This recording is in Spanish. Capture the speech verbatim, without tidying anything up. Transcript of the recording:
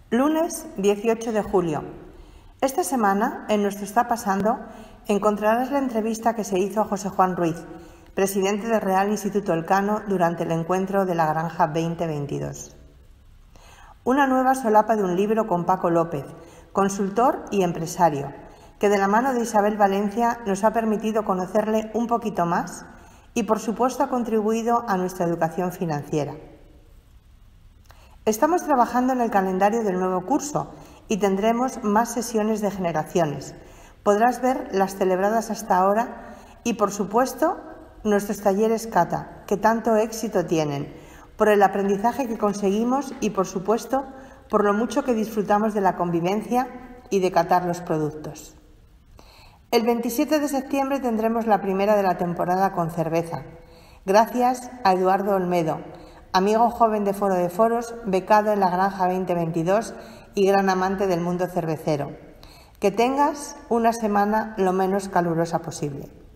Lunes dieciocho de julio. Esta semana, en nuestro Está Pasando, encontrarás la entrevista que se hizo a José Juan Ruiz, presidente del Real Instituto Elcano, durante el encuentro de la Granja veinte veintidós. Una nueva solapa de un libro con Paco López, consultor y empresario, que de la mano de Isabel Valencia nos ha permitido conocerle un poquito más y, por supuesto, ha contribuido a nuestra educación financiera. Estamos trabajando en el calendario del nuevo curso y tendremos más sesiones de generaciones. Podrás ver las celebradas hasta ahora y, por supuesto, nuestros talleres Cata, que tanto éxito tienen, por el aprendizaje que conseguimos y, por supuesto, por lo mucho que disfrutamos de la convivencia y de catar los productos. El veintisiete de septiembre tendremos la primera de la temporada con cerveza, gracias a Eduardo Olmedo, amigo joven de Foro de Foros, becado en la Granja veinte veintidós y gran amante del mundo cervecero. Que tengas una semana lo menos calurosa posible.